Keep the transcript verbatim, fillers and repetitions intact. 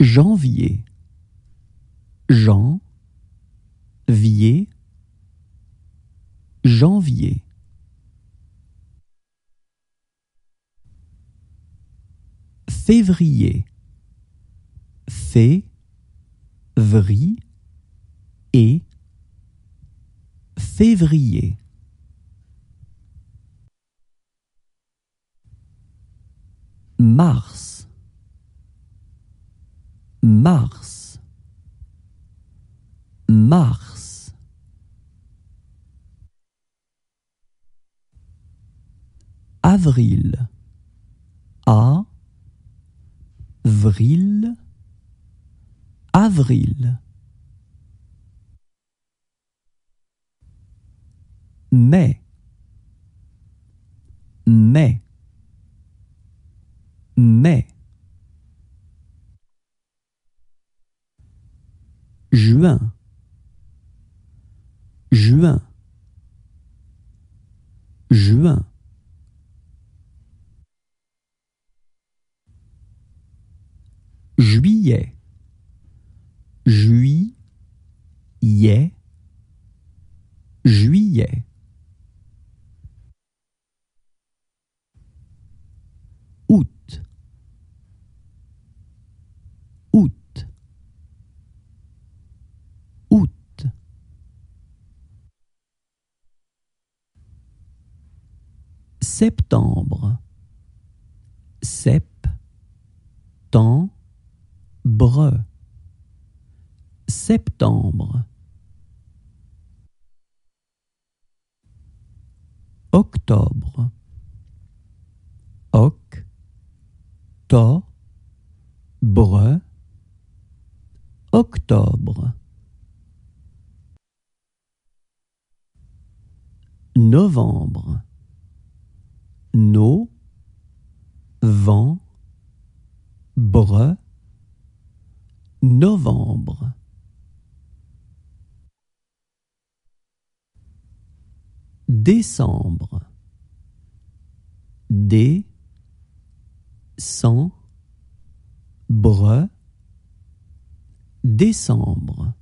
Janvier, Jan, vier, janvier. Février, fé, vri, et, février. Mars, mars, mars. Avril, a, vril, avril. Mai, mai, mai. Juin, juin, juin. Juillet, juillet, juillet. Août, août, août. Septembre, sep, temps, bre, septembre. Octobre, oc, to, bre, octobre. Novembre, no, vent, bre, novembre. Décembre, dé, cent, bre, décembre.